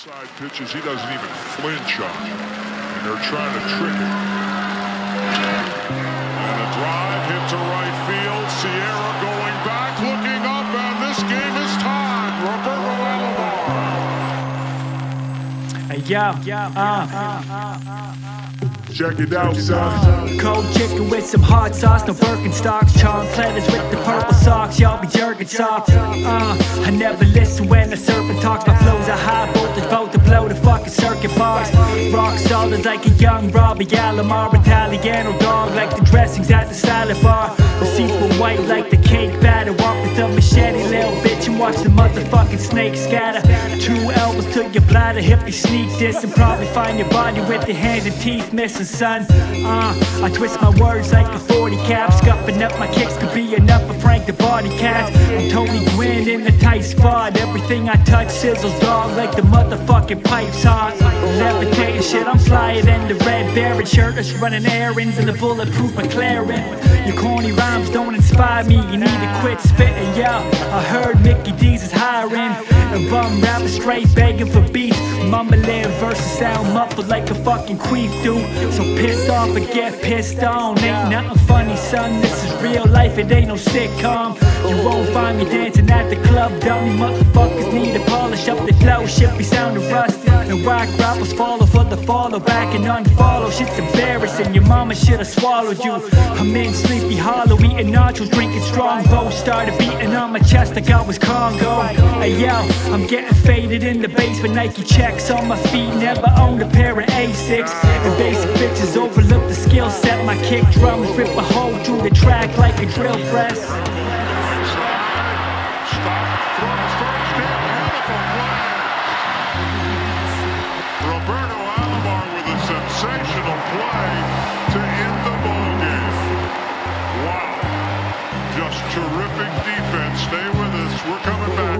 Inside pitches, he doesn't even flinch on, and they're trying to trick him. And a drive hit to right field. Sierra going back, looking up, and this game is tied. Roberto Alomar. Check it out, son. Cold chicken with some hot sauce, no Birkenstocks. Charm platters with the purple socks, y'all be jerking soft. I never listen when the serpent talks. My flows are high voltage, about to blow the fucking circuit box. Rock solid like a young Robbie Alomar. Italiano dog like the dressings at the salad bar. The seats were white like the cake batter. Walk with a machete, little bitch, and watch the motherfucking snake scatter. 2 elbows to your bladder, if you sneak this, and probably find your body with your hands and teeth missing, son. I twist my words like a 40 cap. Scuffing up my kicks could be enough for Frank the Body Cat. I'm Tony Gwynn in the tight spot. Everything I touch sizzles, dog, like the motherfucking pipes hot. Levitating shit, I'm flyer than the red Baron. Shirtless running errands in the bulletproof McLaren. Your corny rhymes don't inspire me, you need to quit spitting, yeah. I heard Mickey D's is hiring a bum rapper straight begging for beats. Mumbling verses sound muffled like a fucking queef do. So piss off and get pissed on. Ain't nothing funny, son, this is real life, it ain't no sitcom. You won't find me dancing at the club, dummy motherfuckers need to polish up their flow. Shit be sounding rusty, and whack rappers follow for the follow back and unfollow. Shit's embarrassing, your mama should've swallowed you. I'm in Sleepy Hollow, eating nachos, drinking strongbow. Started beating on my chest like I was Congo. Hey yo, I'm getting faded in the basement, Nike checks on my feet. Never owned a pair of Asics. And basic bitches overlook the skill set. My kick drums rip a hole through the track like a drill press. Roberto Alomar with a sensational play to end the ball game. Wow. Just terrific defense. Stay with us. We're coming back.